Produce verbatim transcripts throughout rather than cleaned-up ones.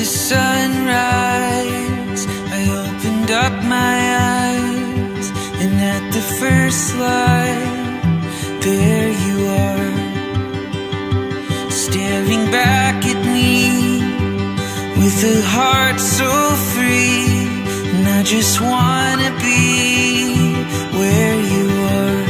sunrise, I opened up my eyes, and at the first light, there you are, staring back at me with a heart so free. And I just wanna be where you are.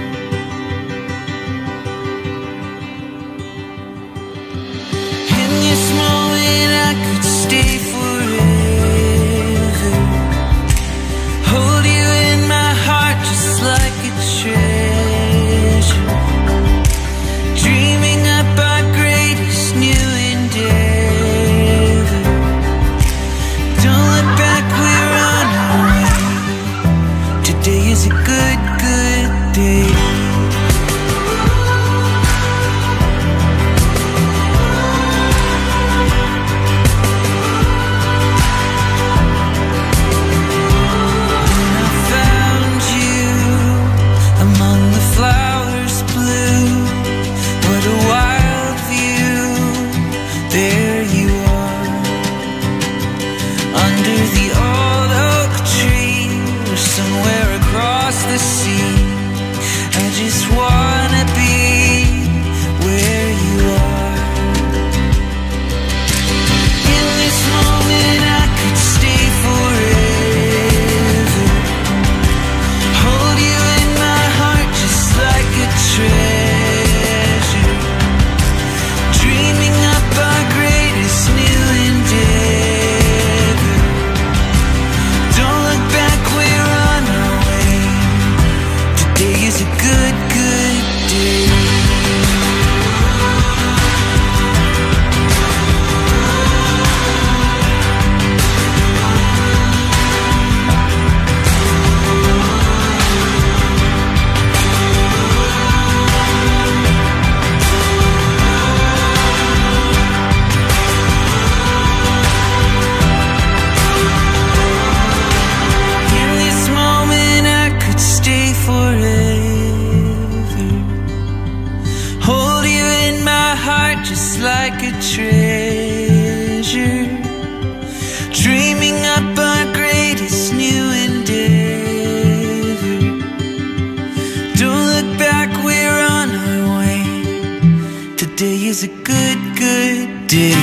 In this moment I could stay forever, hold you in my heart just like a treasure, dreaming up our greatest new endeavor. Don't look back, we're on our way. Today is a good, good day. Just like a treasure, dreaming up our greatest new endeavor. Don't look back, we're on our way. Today is a good, good day.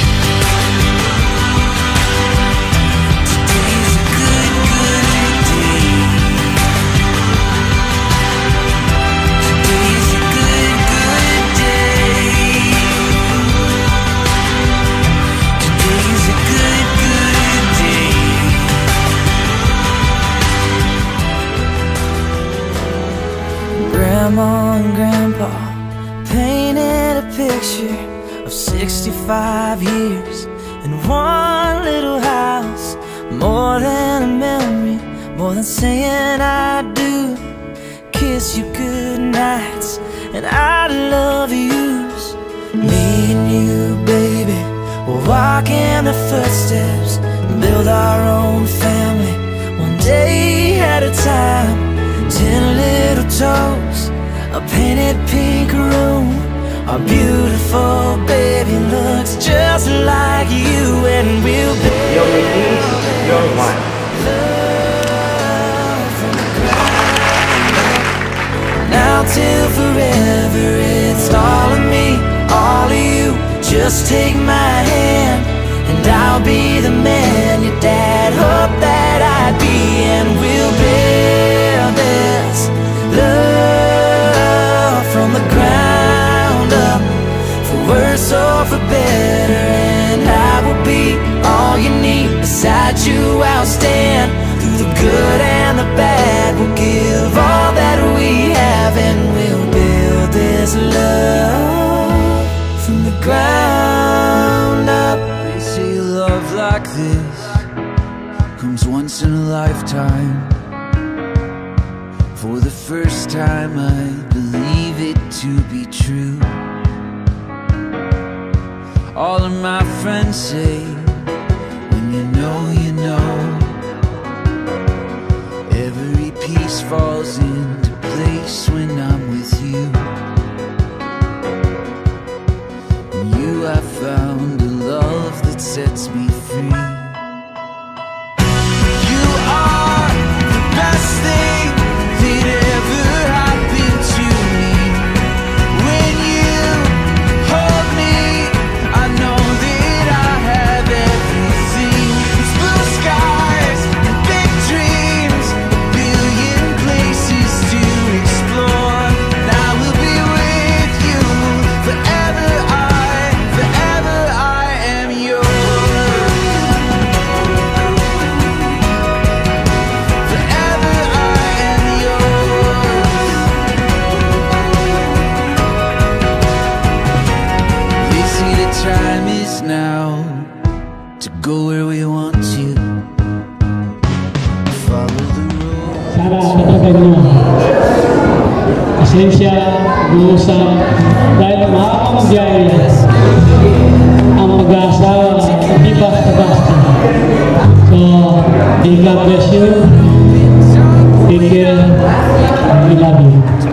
Grandma and Grandpa painted a picture of sixty-five years in one little house. More than a memory, more than saying I do. Kiss you good nights and I love yous. Me and you, baby, we'll walk in the footsteps, build our own family, one day at a time. Ten little toes, a painted pink room. Our beautiful baby looks just like you, and we'll be your release, your life. Love from the ground now till forever. It's all of me, all of you. Just take my hand, and I'll be the man your dad hoped that I'd be, and we'll build this love from the ground up, for worse or for better. And I will be all you need. Beside you I'll stand through the good and the bad. We'll give all that we have, and we'll build this love from the ground up. They say love like this comes once in a lifetime. For the first time I believe it to be true. All of my friends say, when you know, you know. Every piece falls into place when I'm with you. In you I found a love that sets me Sana tatagal nyo. Pasensya, guusap, dahil makakapagbiyahe yan. Ang mag-aasawa, hindi basta-basta. So, may God bless you. Take care. We love you.